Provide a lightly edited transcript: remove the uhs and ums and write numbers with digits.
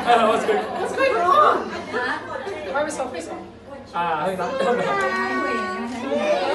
What's going wrong? Why are we so pissed? À hơi nóng.